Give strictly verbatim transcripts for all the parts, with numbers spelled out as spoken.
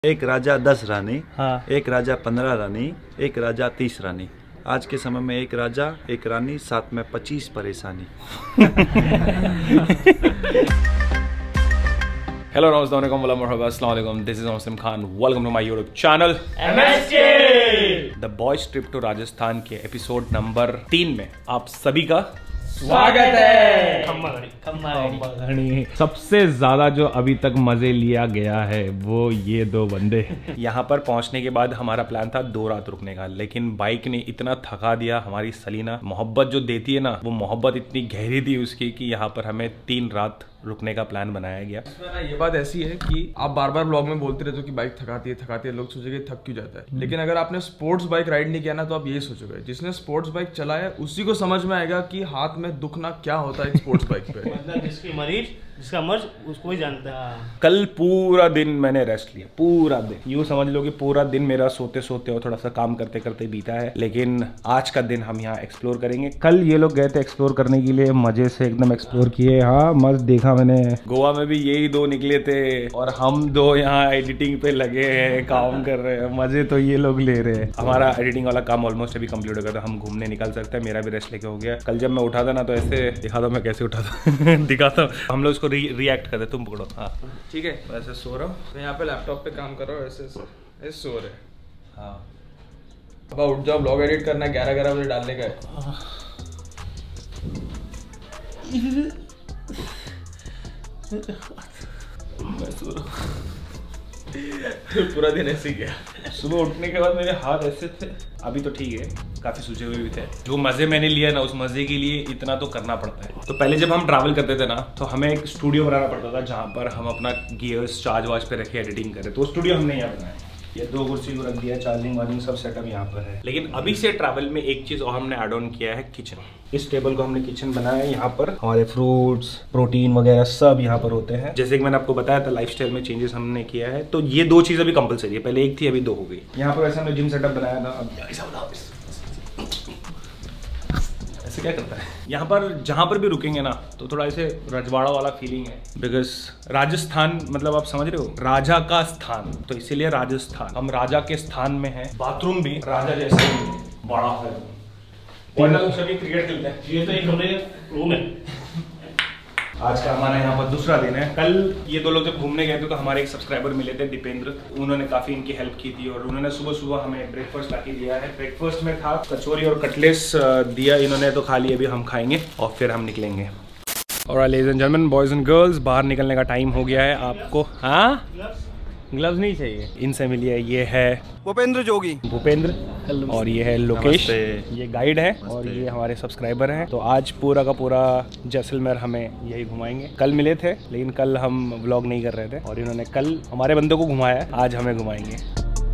एक राजा दस रानी, हाँ। एक राजा पंद्रह रानी, एक राजा तीस रानी। आज के समय में एक राजा एक रानी, साथ में पच्चीस परेशानी। हेलो नमस्ते अस्सलाम वालेकुम, this is Muslim Khan, welcome to my YouTube channel MSK. The boys trip to Rajasthan के एपिसोड नंबर तीन में आप सभी का स्वागत है। खम्मा घड़ी, खम्मा घड़ी। सबसे ज्यादा जो अभी तक मजे लिया गया है वो ये दो बंदे। यहाँ पर पहुंचने के बाद हमारा प्लान था दो रात रुकने का, लेकिन बाइक ने इतना थका दिया हमारी सलीना। मोहब्बत जो देती है ना, वो मोहब्बत इतनी गहरी थी उसकी कि यहाँ पर हमें तीन रात रुकने का प्लान बनाया गया। इसमें ना ये बात ऐसी है कि आप बार बार ब्लॉग में बोलते रहते हो कि बाइक थकाती है थकाती है, लोग सोचेंगे थक क्यों जाता है। लेकिन अगर आपने स्पोर्ट्स बाइक राइड नहीं किया ना, तो आप यही सोचोगे जिसने स्पोर्ट्स बाइक चलाया उसी को समझ में आएगा कि हाथ में दुखना क्या होता है एक स्पोर्ट्स बाइक पे। मतलब जिसकी मरीज जिसका मर्ज उसको ही जानता है। कल पूरा दिन मैंने रेस्ट लिया, पूरा दिन। यूँ समझ लो कि पूरा दिन मेरा सोते सोते और थोड़ा सा काम करते करते बीता है। लेकिन आज का दिन हम यहाँ एक्सप्लोर करेंगे। कल ये लोग गए थे एक्सप्लोर करने के लिए, मजे से एकदम एक्सप्लोर किए। हाँ मस्त देखा मैंने। गोवा में भी यही दो निकले थे और हम दो यहाँ एडिटिंग पे लगे हैं, काम कर रहे हैं। मजे तो ये लोग ले रहे हैं। हमारा एडिटिंग वाला काम ऑलमोस्ट अभी कंप्लीट हो गया, तो हम घूमने निकल सकते हैं। मेरा भी रेस्ट लेके हो गया। कल जब मैं उठा था ना, तो ऐसे दिखा था मैं कैसे उठा था दिखाता हूँ। हम लोग इसको रि, रिएक्ट करते, तुम पकड़ो। हाँ ठीक है, वैसे सो रहा हूँ मैं यहाँ पे लैपटॉप पे काम कर रहा हूँ, ऐसे ऐसे सो रहे। हाँ अब उठ जाओ, ब्लॉग एडिट करना है, ग्यारह ग्यारह बजे डालने का है। मैं सो रहा हूँ। पूरा दिन ऐसे ही गया। सुबह उठने के बाद मेरे हाथ ऐसे थे, अभी तो ठीक है, काफी सूजे हुए भी थे। जो मजे मैंने लिया ना, उस मजे के लिए इतना तो करना पड़ता है। तो पहले जब हम ट्रैवल करते थे ना, तो हमें एक स्टूडियो बनाना पड़ता था जहाँ पर हम अपना गियर्स चार्ज वार्ज पे रखे एडिटिंग करें। तो स्टूडियो हमने यहाँ बनाया। ये दो कुर्सी को रख दिया, चार्जिंग वार्जिंग सब सेटअप यहाँ पर है। लेकिन अभी से ट्रैवल में एक चीज और हमने ऐड ऑन किया है, किचन। इस टेबल को हमने किचन बनाया है। यहाँ पर हमारे फ्रूट्स, प्रोटीन वगैरह सब यहाँ पर होते हैं। जैसे कि मैंने आपको बताया था, लाइफस्टाइल में चेंजेस हमने किया है। तो ये दो चीज़ अभी कंपलसरी है, पहले एक थी अभी दो हो गई। यहाँ पर वैसे हमने जिम सेटअप बनाया था। अब ऐसा बताओ, ऐसे क्या करता है। यहाँ पर जहाँ पर भी रुकेंगे ना, तो थोड़ा ऐसे रजवाड़ा वाला फीलिंग है। बिकॉज राजस्थान, मतलब आप समझ रहे हो, राजा का स्थान, तो इसीलिए राजस्थान। हम राजा के स्थान में हैं। बाथरूम भी राजा जैसे बड़ा है। सभी क्रिकेट खेलते हैं। ये तो एक कमरे रूम है। आज का हमारा यहाँ पर दूसरा दिन है। कल ये दो लोग जब घूमने गए थे, तो हमारे एक सब्सक्राइबर मिले थे, दीपेंद्र। उन्होंने काफ़ी इनकी हेल्प की थी और उन्होंने सुबह सुबह हमें ब्रेकफास्ट लाके दिया है। ब्रेकफास्ट में था कचौरी और कटलेट्स दिया इन्होंने, तो खा लिया। अभी हम खाएंगे और फिर हम निकलेंगे। और ladies and gentleman, boys and girls, बाहर निकलने का टाइम हो गया है। आपको हाँ ग्लव्स नहीं चाहिए। इनसे मिलिए, ये है भूपेंद्र जोगी, भूपेंद्र, और ये है लोकेश, ये गाइड है, और ये हमारे सब्सक्राइबर हैं। तो आज पूरा का पूरा जैसलमेर हमें यही घुमाएंगे। कल मिले थे, लेकिन कल हम व्लॉग नहीं कर रहे थे, और इन्होंने कल हमारे बंदों को घुमाया, आज हमें घुमाएंगे।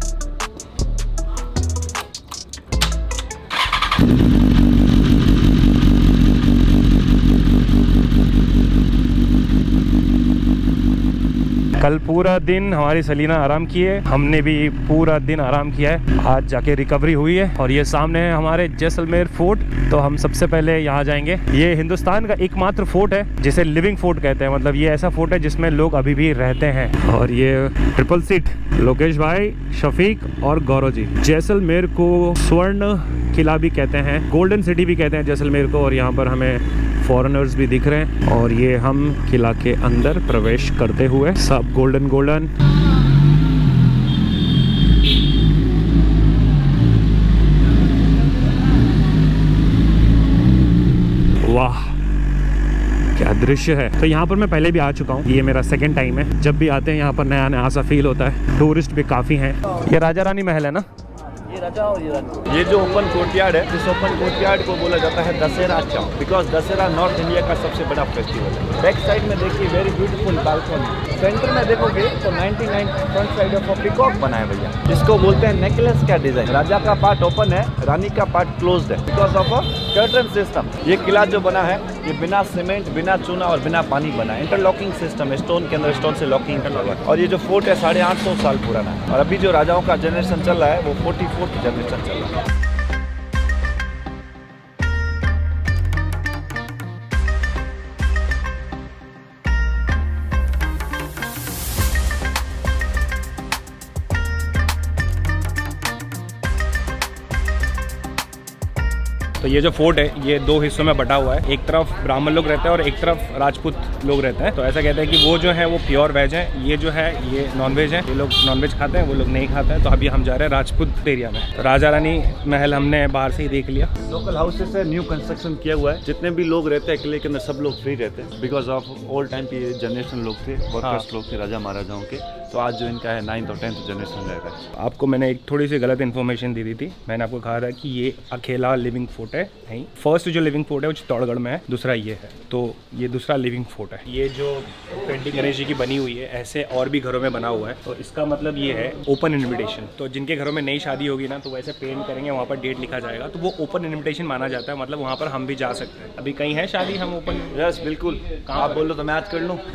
कल पूरा दिन हमारी सलीना आराम की है, हमने भी पूरा दिन आराम किया है। आज जाके रिकवरी हुई है। और ये सामने है हमारे जैसलमेर फोर्ट। तो हम सबसे पहले यहाँ जाएंगे। ये हिंदुस्तान का एकमात्र फोर्ट है जिसे लिविंग फोर्ट कहते हैं। मतलब ये ऐसा फोर्ट है जिसमें लोग अभी भी रहते हैं। और ये ट्रिपल सीट, लोकेश भाई, शफीक और गौरव जी। जैसलमेर को स्वर्ण किला भी कहते हैं, गोल्डन सिटी भी कहते हैं जैसलमेर को। और यहाँ पर हमें फॉरेनर्स भी दिख रहे हैं। और ये हम किला के अंदर प्रवेश करते हुए, सब गोल्डन गोल्डन। वाह क्या दृश्य है। तो यहाँ पर मैं पहले भी आ चुका हूँ, ये मेरा सेकंड टाइम है। जब भी आते हैं यहाँ पर नया नया सा फील होता है। टूरिस्ट भी काफ़ी हैं। ये राजा रानी महल है ना, ये राजा और ये रानी। ये जो ओपन कोर्टयार्ड है, इस ओपन कोर्टयार्ड को बोला जाता है दशहरा चौक, बिकॉज दशहरा नॉर्थ इंडिया का सबसे बड़ा फेस्टिवल है। बैक साइड में देखिए, वेरी ब्यूटीफुल बालकनी। सेंटर में देखोगे तो निन्यानवे फ्रंट साइड ऑफ पिकॉक बना है भैया, जिसको बोलते हैं नेकलेस का डिजाइन। राजा का पार्ट ओपन है, रानी का पार्ट क्लोज्ड है, because of a curtain system. ये किला जो बना है, ये बिना सीमेंट, बिना चूना और बिना पानी बना है। इंटरलॉकिंग सिस्टम है, स्टोन के अंदर स्टोन से लॉकिंग किया हुआ है। और ये जो फोर्ट है साढ़े आठ सौ साल पुराना है। और अभी जो राजाओं का जनरेशन चल रहा है, वो फोर्टी फोर्थ जनरेशन चल रहा है। तो ये जो फोर्ट है ये दो हिस्सों में बटा हुआ है, एक तरफ ब्राह्मण लोग रहते हैं और एक तरफ राजपूत लोग रहते हैं। तो ऐसा कहते हैं कि वो जो है वो प्योर वेज है, ये जो है ये नॉन वेज है। ये लोग नॉन वेज खाते हैं, वो लोग नहीं खाते हैं। तो अभी हम जा रहे हैं राजपूत एरिया में। तो राजा रानी महल हमने बाहर से ही देख लिया। लोकल हाउसेस है, न्यू कंस्ट्रक्शन किया हुआ है। जितने भी लोग रहते हैं किले के अंदर सब लोग फ्री रहते हैं, बिकॉज ऑफ ओल्ड टाइम की जनरेशन लोग थे, वर्कर्स लोग थे राजा महाराजाओं के। तो आज जो इनका है नाइन्थ और टेंथ जनरेशन रह रहा है। आपको मैंने एक थोड़ी सी गलत इन्फॉर्मेशन दी दी थी। मैंने आपको कहा था कि ये अकेला लिविंग फोर्ट है, नहीं। फर्स्ट जो लिविंग फोर्ट है वो चित्तौड़गढ़ में है, दूसरा ये है। तो ये दूसरा लिविंग फोर्ट है। ये जो पेंटिंग गणेश जी की बनी हुई है ऐसे और भी घरों में बना हुआ है। तो इसका मतलब ये है ओपन इन्विटेशन। तो जिनके घरों में नई शादी होगी ना तो वैसे पेंट करेंगे, वहाँ पर डेट लिखा जाएगा, तो वो ओपन इन्विटेशन माना जाता है। मतलब वहाँ पर हम भी जा सकते हैं। अभी कहीं है शादी हम ओपन? यस बिल्कुल। आप बोलो तो मैं आज कर लूँ।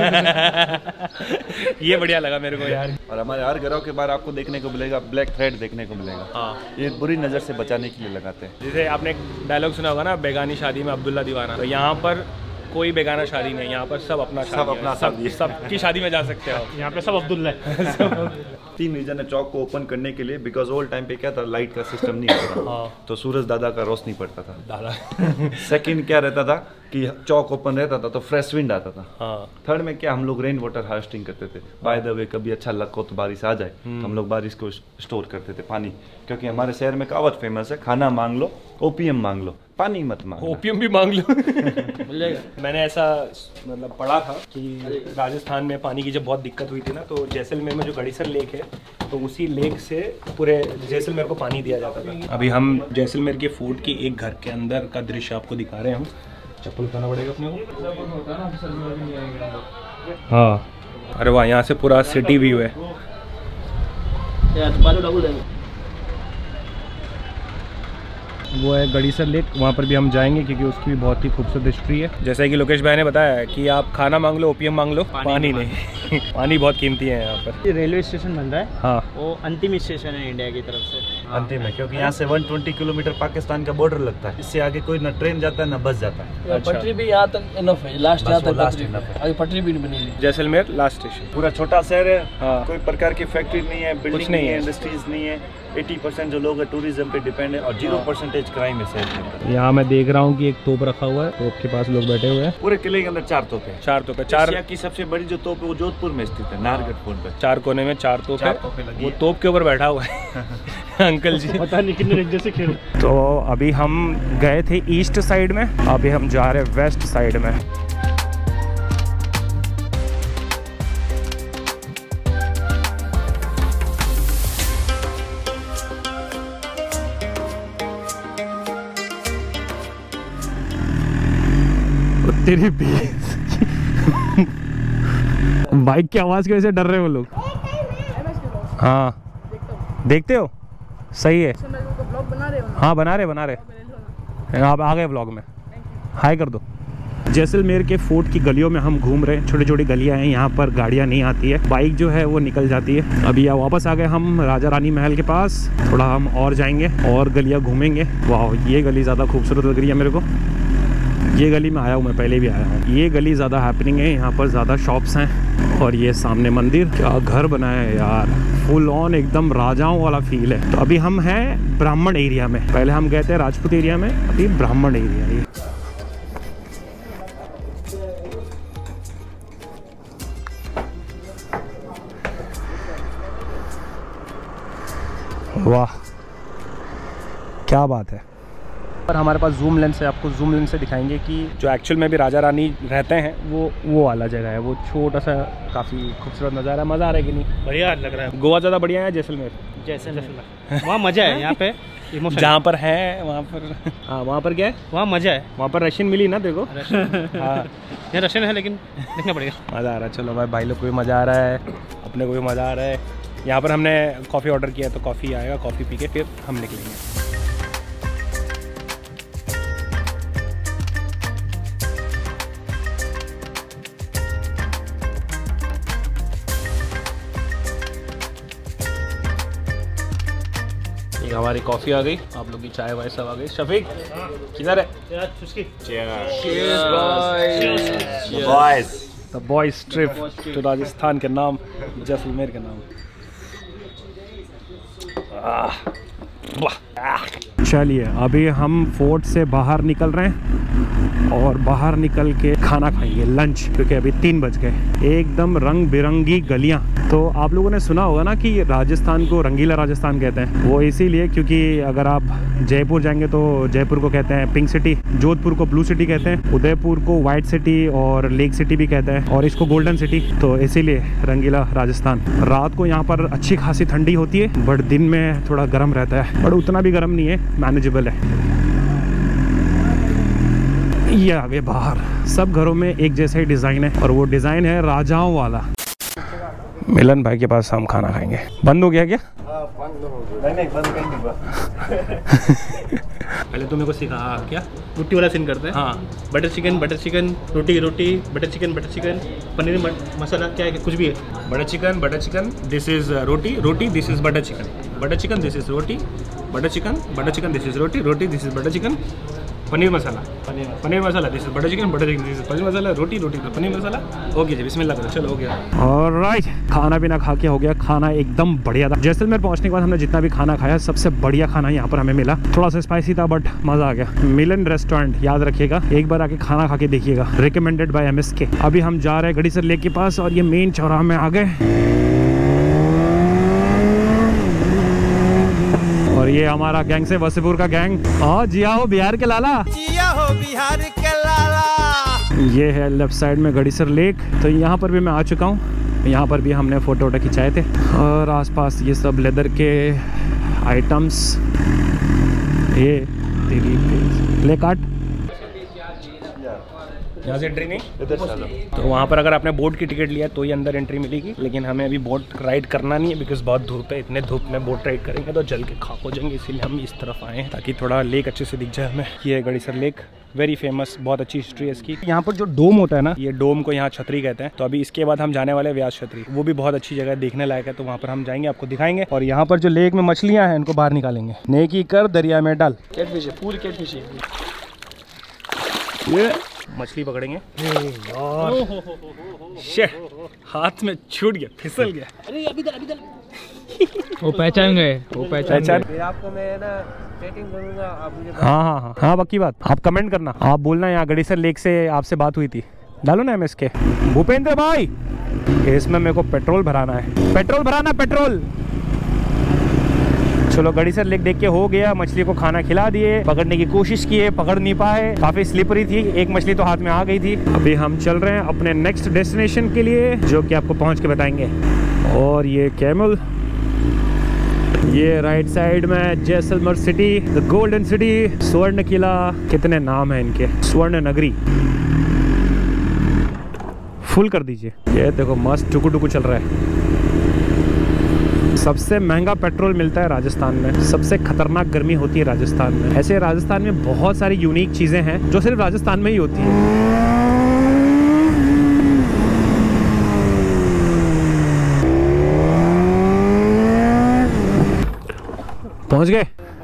ये बढ़िया लगा मेरे को यार। और हमारे हर घरों के बाहर आपको देखने को मिलेगा ब्लैक थ्रेड देखने को मिलेगा। हाँ, ये बुरी नज़र से बचाने के लिए लगाते हैं। जैसे आपने एक डायलॉग सुना होगा ना, बेगानी शादी में अब्दुल्ला दीवाना। तो यहाँ पर कोई बेगाना शादी नहीं, यहाँ पर सब अपना शादी सब है। अपना सब शादी है। सबकी शादी में जा सकते हो। यहाँ पे सब अब्दुल्ला है। तीन रीजन है चौक को ओपन करने के लिए, बिकॉज ओल्ड टाइम पे क्या था, लाइट का सिस्टम नहीं होता था। हाँ। तो सूरज दादा का रोशनी पड़ता था। दादा। सेकंड क्या रहता था कि चौक ओपन रहता था तो फ्रेश विंड आता था। हाँ। थर्ड में क्या, हम लोग रेन वाटर हार्वेस्टिंग करते थे। बाय द वे कभी अच्छा लक हो तो बारिश आ जाए तो हम लोग बारिश को स्टोर करते थे पानी, क्योंकि हमारे शहर में कहावत फेमस है, खाना मांग लो ओपीएम मांग लो, पानी मत मांगो। ओपीएम भी मांग लो। मैंने ऐसा मतलब पढ़ा था कि राजस्थान में पानी की जब बहुत दिक्कत हुई थी ना, तो जैसलमेर में जो गड़ीसर लेक है तो उसी लेक से पूरे जैसलमेर को पानी दिया जाता था। अभी हम जैसलमेर के फोर्ट की एक घर के अंदर का दृश्य आपको दिखा रहे हैं। हम चप्पल उठाना पड़ेगा अपने को। हाँ, अरे वाह, यहाँ से पूरा सिटी व्यू है। वो है गड़ीसर लेक, वहाँ पर भी हम जाएंगे क्योंकि उसकी भी बहुत ही खूबसूरत हिस्ट्री है। जैसा कि लोकेश भाई ने बताया कि आप खाना मांग लो ओपीएम मांग लो, पानी, पानी नहीं। पानी बहुत कीमती है यहाँ पर। ये रेलवे स्टेशन बन रहा है। हाँ, वो अंतिम स्टेशन है इंडिया की तरफ से। अंतिम है क्योंकि यहाँ से एक सौ बीस किलोमीटर पाकिस्तान का बॉर्डर लगता है। इससे आगे कोई न ट्रेन जाता है न बस जाता है। अच्छा। पटरी भी यहाँ तक इनफ है, लास्ट यहाँ तक लास्ट पटरी इनफ है। अभी पटरी भी नहीं बनी हुई। Jaisalmer last station. पूरा छोटा शहर है। हाँ। कोई प्रकार की फैक्ट्री नहीं है, बिल्डिंग नहीं नहीं है, है। इंडस्ट्रीज नहीं है। अस्सी परसेंट जो लोग हैं टूरिज्म पे डिपेंड है और जीरो परसेंटेज क्राइम है शहर के अंदर। यहाँ मैं देख रहा हूँ कि एक तोप रखा हुआ है, तोप के पास लोग बैठे हुए हैं। पूरे किले के अंदर चार तोप है। चार तोप है। चार एशिया की सबसे बड़ी जो तोप है वो जोधपुर में स्थित है, नाहरगढ़ फोर्ट पे। चार कोने में चार तोप है। चार तोपें लगी वो है। तोप के ऊपर बैठा हुआ है अंकल जी। पता नहीं कितने रेंजर से खेल। तो अभी हम गए थे ईस्ट साइड में, अभी हम जा रहे हैं वेस्ट साइड में। तेरी बाइक की आवाज की वजह से डर रहे हो लोग। हाँ, देखते हो, सही है। हाँ, बना रहे बना रहे आप आ गए ब्लॉग में, हाय कर दो। जैसलमेर के फोर्ट की गलियों में हम घूम रहे हैं। छोटी छोटी गलियां हैं, यहाँ पर गाड़ियाँ नहीं आती है, बाइक जो है वो निकल जाती है। अभी यहाँ वापस आ गए हम राजा रानी महल के पास। थोड़ा हम और जाएंगे और गलियाँ घूमेंगे। वाह, ये गली ज़्यादा खूबसूरत लग रही है मेरे को। ये गली में आया हूँ मैं, पहले भी आया हूँ। ये गली ज़्यादा हैपनिंग है, यहाँ पर ज़्यादा शॉप्स हैं। और ये सामने मंदिर, क्या घर बनाया है यार, फुल ऑन एकदम राजाओं वाला फील है। तो अभी हम हैं ब्राह्मण एरिया में, पहले हम गए थे राजपूत एरिया में, अभी ब्राह्मण एरिया है। वाह, क्या बात है। पर हमारे पास जूम लेंस है, आपको जूम लेंस से दिखाएंगे कि जो एक्चुअल में भी राजा रानी रहते हैं वो वो वाला जगह है। वो छोटा सा काफ़ी खूबसूरत नज़ारा है। मज़ा आ रहा है कि नहीं? बढ़िया लग रहा है। गोवा ज़्यादा बढ़िया है जैसलमेर? जैसलमेर वहाँ मजा है। यहाँ पे जहाँ पर है वहाँ पर, हाँ वहाँ पर क्या है, वहाँ मजा है। वहाँ पर रशियन मिली ना देखो। हाँ, यहाँ रशियन है लेकिन देखना पड़ेगा। मज़ा आ रहा है। चलो भाई, भाई लोग को भी मज़ा आ रहा है, अपने को भी मज़ा आ रहा है। यहाँ पर हमने कॉफ़ी ऑर्डर किया तो कॉफ़ी आएगा, कॉफ़ी पी के फिर हम निकलेंगे। हमारी कॉफ़ी आ गई, आप लोग की चाय वाय सब आ गई। शफीक किधर है? The boys trip to Rajasthan के नाम, जैसलमेर के नाम। चलिए अभी हम फोर्ट से बाहर निकल रहे हैं और बाहर निकल के खाना खाएंगे, लंच, क्योंकि अभी तीन बज गए। एकदम रंग बिरंगी गलियां। तो आप लोगों ने सुना होगा ना कि राजस्थान को रंगीला राजस्थान कहते हैं। वो इसीलिए क्योंकि अगर आप जयपुर जाएंगे तो जयपुर को कहते हैं पिंक सिटी, जोधपुर को ब्लू सिटी कहते हैं, उदयपुर को वाइट सिटी और लेक सिटी भी कहते हैं, और इसको गोल्डन सिटी। तो इसीलिए रंगीला राजस्थान। रात को यहाँ पर अच्छी खासी ठंडी होती है, बट दिन में थोड़ा गर्म रहता है, बट उतना भी गर्म नहीं है, मैनेजेबल है। ये आगे बाहर सब घरों में एक जैसा ही डिज़ाइन है, और वो डिज़ाइन है राजाओं वाला। मिलन भाई के पास हम खाना खाएंगे। बंद हो गया क्या? नहीं नहीं बंद कर दी। पहले तो मेरे को सिखा क्या रोटी वाला सीन करते हैं। हाँ, butter chicken, butter chicken, roti roti, butter chicken, butter chicken, paneer masala, क्या है, कुछ भी है। Butter chicken, butter chicken, this is roti, roti, this is butter chicken, butter chicken, this is roti, butter chicken, butter chicken, this is roti, roti, this is butter chicken, paneer masala, paneer paneer masala, this is butter chicken, butter chicken, this is paneer masala, roti, roti, paneer masala. Okay जी, बिस्मिल्लाह करो, चलो हो गया। Alright, खाना पीना खा के हो गया। खाना एकदम बढ़िया था। जैसलमेर पहुंचने के बाद हमने जितना भी खाना खाया, सबसे बढ़िया खाना यहाँ पर हमें मिला। थोड़ा सा स्पाइसी था बट मज़ा आ गया। मिलन रेस्टोरेंट याद रखिएगा, एक बार आके खाना खा के देखिएगा। रिकमेंडेड बाय एम एस के। अभी हम जा रहे हैं गड़ीसर लेक के पास, और ये मेन चौराहा में आ गए। और ये हमारा गैंग से वसीपुर का गैंग। हाँ, जिया हो बिहार के लाला, जिया हो बिहार के लाला। ये है लेफ्ट साइड में गड़ीसर लेक। तो यहाँ पर भी मैं आ चुका हूँ। यहाँ पर भी हमने फ़ोटो वोटो खिंचाए थे, और आसपास ये सब लेदर के आइटम्स। ये तेरी ले काट, यहाँ से एंट्री नहीं, तो वहाँ पर अगर आपने बोट की टिकट लिया तो ही अंदर एंट्री मिलेगी। लेकिन हमें अभी बोट राइड करना नहीं है, बिकॉज बहुत धूप है। इतने धूप में बोट राइड करेंगे तो जल के खाक हो जाएंगे, इसीलिए हम इस तरफ आए हैं ताकि थोड़ा लेक अच्छे से दिख जाए हमें। ये है गड़ीसर लेक, वेरी फेमस, बहुत अच्छी हिस्ट्री है इसकी। यहाँ पर जो डोम होता है ना, ये डोम को यहाँ छतरी कहते हैं। तो अभी इसके बाद हम जाने वाले व्यास छतरी, वो भी बहुत अच्छी जगह देखने लायक है, तो वहाँ पर हम जाएंगे, आपको दिखाएंगे। और यहाँ पर जो लेक में मछलियाँ हैं इनको बाहर निकालेंगे। नेकी कर दरिया में डाल। कैटफिश है, पूरी कैटफिश है। ये मछली पकड़ेंगे। शिट, हाथ में छूट गया, फिसल गया। अरे अभी दल, अभी दल। वो पहचान गए, वो पहचान गए। आपको मैं ना चैटिंग करूंगा, आप मुझे हाँ हाँ हाँ हाँ पक्की बात। आप कमेंट करना, आप बोलना यहाँ गड़ीसर लेक से आपसे बात हुई थी। डालो ना एम एस के। भूपेंद्र भाई, इसमें मेरे को पेट्रोल भराना है, पेट्रोल भराना, पेट्रोल। चलो गड़ीसर लेक देख के हो गया। मछली को खाना खिला दिए, पकड़ने की कोशिश किए, पकड़ नहीं पाए, काफी स्लिपरी थी। एक मछली तो हाथ में आ गई थी। अभी हम चल रहे हैं अपने नेक्स्ट डेस्टिनेशन के लिए, जो कि आपको पहुंच के बताएंगे। और ये कैमल, ये राइट साइड में Jaisalmer city, the golden city, स्वर्ण किला, कितने नाम है इनके, स्वर्ण नगरी। फुल कर दीजिए। ये देखो मस्त टुकु टुकु चल रहा है। सबसे महंगा पेट्रोल मिलता है राजस्थान में, सबसे खतरनाक गर्मी होती है राजस्थान में। ऐसे राजस्थान में बहुत सारी यूनिक चीज़ें हैं जो सिर्फ राजस्थान में ही होती है। पहुंच गए।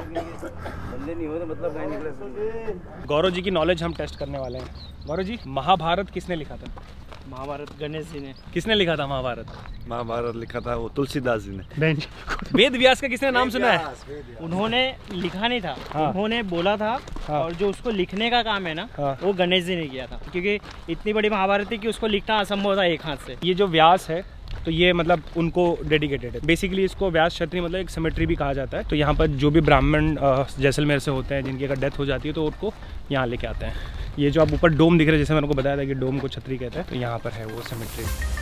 गौरव जी की नॉलेज हम टेस्ट करने वाले हैं। गौरव जी, महाभारत किसने लिखा था? महाभारत गणेश जी ने। किसने लिखा था महाभारत? महाभारत लिखा था वो तुलसीदास जी ने। वेद व्यास का किसने नाम सुना है? उन्होंने लिखा नहीं था, हाँ। उन्होंने बोला था, हाँ। और जो उसको लिखने का काम है ना, हाँ। वो गणेश जी ने किया था, क्योंकि इतनी बड़ी महाभारत थी कि उसको लिखना असंभव था एक हाथ से। ये जो व्यास है, तो ये मतलब उनको डेडिकेटेड है। बेसिकली इसको व्यास क्षत्रिय मतलब एक सिमेट्री भी कहा जाता है। तो यहाँ पर जो भी ब्राह्मण जैसलमेर से होते हैं, जिनकी अगर डेथ हो जाती है, तो उनको यहाँ लेके आते हैं। ये जो आप ऊपर डोम दिख रहे हैं, जैसे मैंने को बताया था कि डोम को छतरी कहते हैं, तो यहाँ पर है वो सिमेट्री।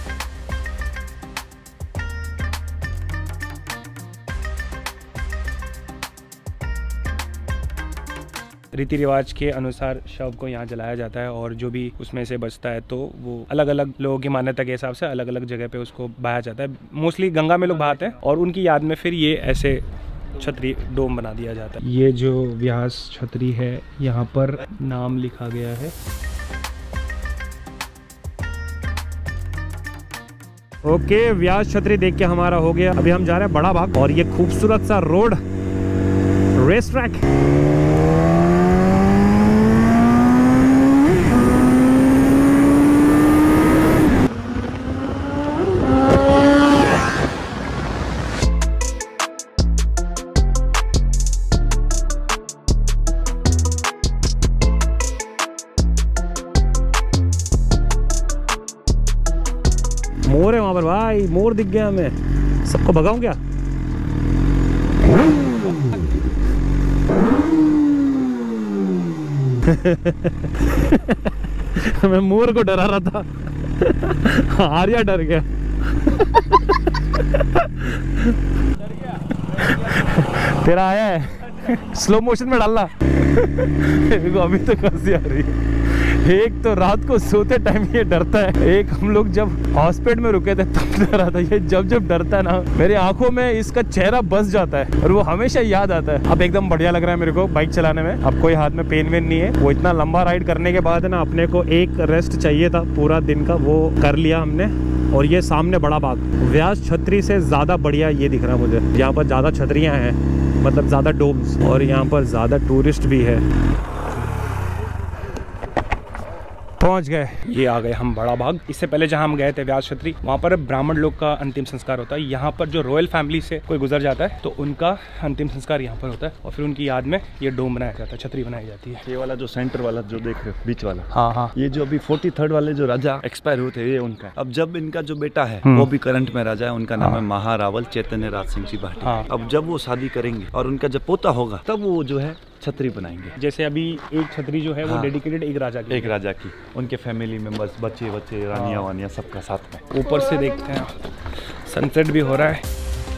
रीति रिवाज के अनुसार शव को यहाँ जलाया जाता है, और जो भी उसमें से बचता है तो वो अलग अलग लोगों की मान्यता के हिसाब से अलग अलग जगह पे उसको बहाया जाता है। मोस्टली गंगा में लोग बहाते हैं, और उनकी याद में फिर ये ऐसे छतरी डोम बना दिया जाता है। ये जो व्यास छतरी है, यहाँ पर नाम लिखा गया है। ओके, व्यास छतरी देख के हमारा हो गया। अभी हम जा रहे हैं बड़ा बाग, और ये खूबसूरत सा रोड, रेस ट्रैक। मोर है वहाँ पर भाई, मोर दिख गया हमें। सबको भगाऊं क्या? मैं मोर को डरा रहा था, आर्या डर गया। तेरा आया है, स्लो मोशन में डालना। देखो अभी तो हंसी आ रही है। एक तो रात को सोते टाइम ये डरता है, एक हम लोग जब हॉस्पिटल में रुके थे तब डरा था। ये जब जब डरता है ना, मेरी आंखों में इसका चेहरा बस जाता है और वो हमेशा याद आता है। अब एकदम बढ़िया लग रहा है मेरे को बाइक चलाने में। अब कोई हाथ में पेन वेन नहीं है। वो इतना लंबा राइड करने के बाद है ना, अपने को एक रेस्ट चाहिए था पूरा दिन का, वो कर लिया हमने। और ये सामने बड़ा बाग, व्यास छतरी से ज़्यादा बढ़िया ये दिख रहा है मुझे। यहाँ पर ज़्यादा छतरियाँ हैं, मतलब ज़्यादा डोम्स, और यहाँ पर ज़्यादा टूरिस्ट भी है। पहुंच गए, ये आ गए हम बड़ा बाग। इससे पहले जहां हम गए थे व्यास छतरी, वहां पर ब्राह्मण लोग का अंतिम संस्कार होता है। यहाँ पर जो रॉयल फैमिली से कोई गुजर जाता है तो उनका अंतिम संस्कार यहाँ पर होता है, और फिर उनकी याद में ये डोम बनाया जाता है, छतरी बनाई जाती है। ये वाला जो सेंटर वाला जो देख रहे हो, बीच वाला, हाँ हाँ, ये जो अभी फोर्टी थर्ड वाले जो राजा एक्सपायर हुए थे, ये उनका है। अब जब इनका जो बेटा है वो भी करंट में राजा है, उनका नाम है महारावल चैतन्य राज सिंह जी भाटी। अब जब वो शादी करेंगे और उनका जब पोता होगा, तब वो जो है छतरी बनाएंगे। जैसे अभी एक छतरी जो है वो डेडिकेटेड एक राजा की, एक राजा की, उनके फैमिली मेंबर्स, बच्चे बच्चे, रानियां वानियां, सबका साथ में। ऊपर से देखते हैं सनसेट भी हो रहा है।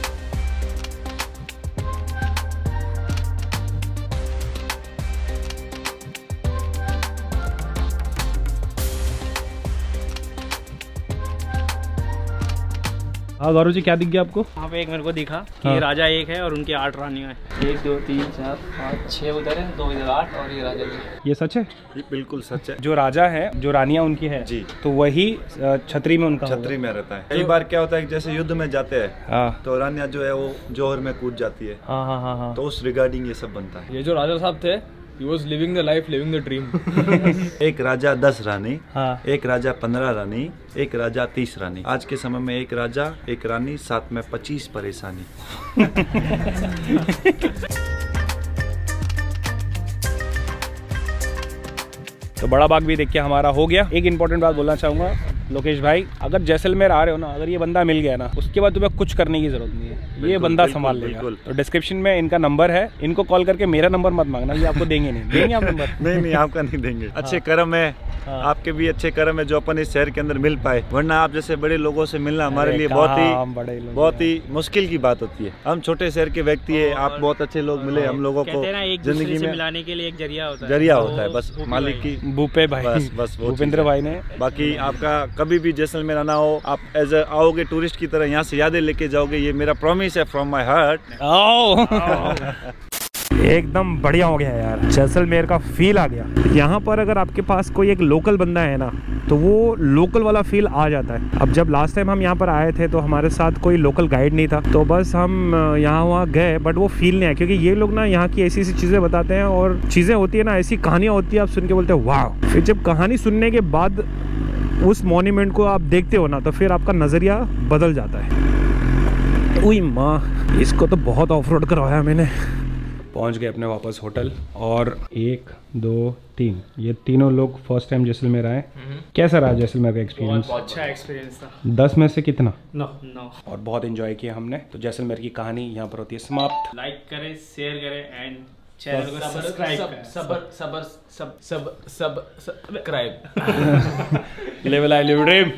हाँ गौरव जी, क्या दिख गया आपको? वहाँ पे एक मेरे को दिखा कि हाँ। ये राजा एक है और उनके आठ रानियां हैं। एक दो तीन चार पाँच छः उधर है, दो इधर, आठ, और ये राजा जी। ये सच है? ये बिल्कुल सच है। जो राजा है, जो रानियां उनकी है जी, तो वही छतरी में उनका छतरी में रहता है। कई बार क्या होता है कि जैसे युद्ध में जाते हैं, हाँ तो रानियां जो है वो जौहर में कूद जाती है, हाँ हाँ हाँ हाँ। तो उस रिगार्डिंग ये सब बनता है। ये जो राजा साहब थे, he was living the life, living the dream. एक राजा दस रानी, हाँ। एक राजा पंद्रह रानी, एक राजा तीस रानी। आज के समय में एक राजा एक रानी, साथ में पच्चीस परेशानी। तो बड़ा बाग भी देख के हमारा हो गया। एक इम्पोर्टेंट बात बोलना चाहूँगा लोकेश भाई, अगर जैसलमेर आ रहे हो ना, अगर ये बंदा मिल गया ना, उसके बाद तुम्हें कुछ करने की जरूरत नहीं है, ये बंदा संभाल लेगा। तो डिस्क्रिप्शन में इनका नंबर है, इनको कॉल करके मेरा नंबर मत मांगना, ये आपको देंगे नहीं। देंगे आप नंबर? नहीं नहीं, आपका नहीं देंगे। अच्छे कर्म है, आपके भी अच्छे कर्म है जो अपन इस शहर के अंदर मिल पाए, वरना आप जैसे बड़े लोगों से मिलना हमारे लिए बहुत ही बहुत ही मुश्किल की बात होती है। हम छोटे शहर के व्यक्ति है, आप बहुत अच्छे लोग मिले हम लोगों को, जिंदगी में मिलाने के लिए एक जरिया होता है, जरिया होता है बस मालिक की, भूपे भाई, बस बस भूपेंद्र भाई ने। बाकी आपका कभी भी जैसलमेर आना हो, आप एज आओगे टूरिस्ट की तरह, यहाँ से यादें लेके जाओगे, ये मेरा प्रॉमिस है फ्रॉम माय हार्ट। एकदम बढ़िया हो गया यार, जैसलमेर का फील आ गया। यहाँ पर अगर आपके पास कोई एक लोकल बंदा है ना, तो वो लोकल वाला फील आ जाता है। अब जब लास्ट टाइम हम यहाँ पर आए थे तो हमारे साथ कोई लोकल गाइड नहीं था, तो बस हम यहाँ वहाँ गए, बट वो फील नहीं आया, क्योंकि ये लोग ना यहाँ की ऐसी ऐसी चीज़ें बताते हैं, और चीज़ें होती है ना, ऐसी कहानियाँ होती है, आप सुन के बोलते हो वाह। फिर जब कहानी सुनने के बाद उस मॉन्यूमेंट को आप देखते हो ना, तो फिर आपका नज़रिया बदल जाता है। उई माँ, इसको तो बहुत ऑफ रोड करवाया मैंने। पहुंच गए अपने वापस होटल, और एक दो तीन, ये तीनों लोग फर्स्ट टाइम जैसलमेर आए। कैसा रहा जैसलमेर का एक्सपीरियंस? बहुत अच्छा एक्सपीरियंस था। दस में से कितना? नौ नौ। और बहुत एंजॉय किया हमने। तो जैसलमेर की कहानी यहाँ पर होती है समाप्त। लाइक करें, शेयर करें एंड चैनल को सब्सक्राइब करें। सबर सबर सब सब सब subscribe. Level I live dream.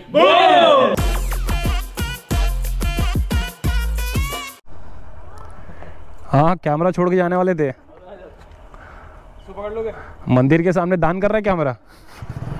हाँ, कैमरा छोड़ के जाने वाले थे। पकड़ लोगे? मंदिर के सामने दान कर रहा है कैमरा।